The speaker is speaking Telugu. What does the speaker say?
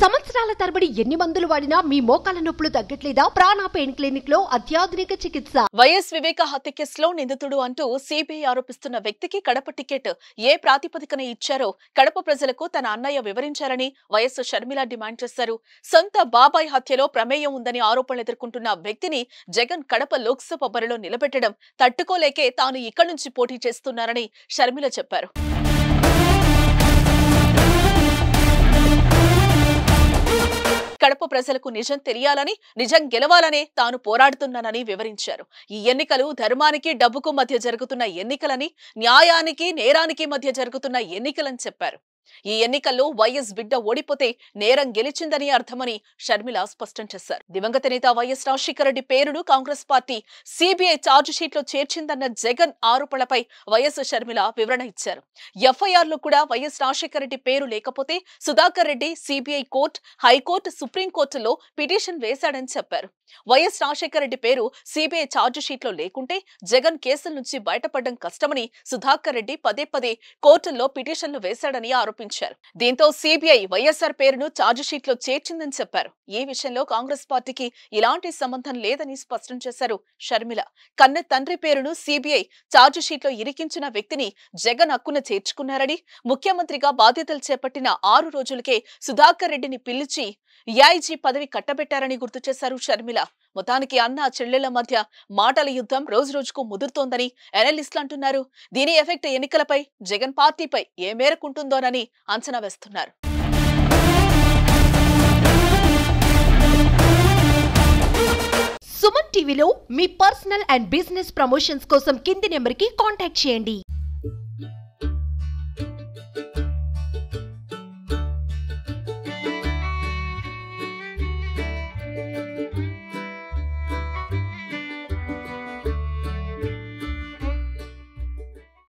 సంవత్సరాల తరబడి ఎన్ని మందులు వాడినా మీ మోకాల నొప్పులు తగ్గట్లేదా? ప్రాణ పెయిన్ క్లినిక్ లో అత్యాధునిక చికిత్స. వైఎస్ వివేక హత్య కేసులో నిందితుడు అంటూ సిబిఐ ఆరోపిస్తున్న వ్యక్తికి కడప టికెట్ ఏ ప్రాతిపదికన ఇచ్చారో కడప ప్రజలకు తన అన్నయ్య వివరించాలని వైఎస్ షర్మిల డిమాండ్ చేశారు. సొంత బాబాయ్ హత్యలో ప్రమేయం ఉందని ఆరోపణలు ఎదుర్కొంటున్న వ్యక్తిని జగన్ కడప లోక్సభ బరిలో నిలబెట్టడం తట్టుకోలేకే తాను ఇక్కడి నుంచి పోటీ చేస్తున్నారని షర్మిల చెప్పారు. కడప ప్రజలకు నిజం తెలియాలని, నిజం గెలవాలనే తాను పోరాడుతున్నానని వివరించారు. ఈ ఎన్నికలు ధర్మానికి డబ్బుకు మధ్య జరుగుతున్న ఎన్నికలని, న్యాయానికి నేరానికి మధ్య జరుగుతున్న ఎన్నికలని చెప్పారు. ఈ ఎన్నికల్లో వైఎస్ బిడ్డ ఓడిపోతే నేరం గెలిచిందని అర్థమని షర్మిల స్పష్టం చేశారు. దివంగత నేత వైఎస్ రాజశేఖర రెడ్డి పేరును Congress party CBI charge sheet లో చేర్చిందన్న జగన్ ఆరోపణలపై వైఎస్ షర్మిల వివరణ ఇచ్చారు. ఎఫ్ఐఆర్ లో కూడా వైఎస్ రాజశేఖర రెడ్డి పేరు లేకపోతే Sudhakar Reddy CBI court, high court, సుప్రీంకోర్టులో పిటిషన్ వేశాడని చెప్పారు. వైఎస్ రాజశేఖర రెడ్డి పేరు సిబిఐ ఛార్జ్ షీట్ లో లేకుంటే జగన్ కేసుల నుంచి బయటపడడం కష్టమని సుధాకర్ రెడ్డి పదే పదే కోర్టుల్లో పిటిషన్లు వేశాడని ఆరోపించారు. దీంతో సిబిఐ వైఎస్ఆర్ పేరును ఛార్జ్ షీట్ లో చేర్చిందని చెప్పారు. ఈ విషయంలో కాంగ్రెస్ పార్టీకి ఇలాంటి సంబంధం లేదని స్పష్టం చేశారు షర్మిల. కన్న తండ్రి పేరును సిబిఐ ఛార్జ్ షీట్ లో ఇరికించిన వ్యక్తిని జగన్ హక్కున చేర్చుకున్నారని, ముఖ్యమంత్రిగా బాధ్యతలు చేపట్టిన 6 రోజులకే సుధాకర్ రెడ్డిని పిలిచి ఏఐజీ పదవి కట్టబెట్టారని గుర్తు చేశారు షర్మిల. మొత్తానికి అన్న చెల్లెళ్ల మధ్య మాటల యుద్ధం రోజు రోజుకు ముదురుతోందని అనలిస్టులు అంటున్నారు. దీని ఎఫెక్ట్ ఎన్నికలపై, జగన్ పార్టీపై ఏ మేరకు ఉంటుందోనని అంచనా వేస్తున్నారు. సుమన్ టీవీలో మీ పర్సనల్ అండ్ బిజినెస్ ప్రమోషన్స్ కోసం కింది నెంబర్కి కాంటాక్ట్ చేయండి.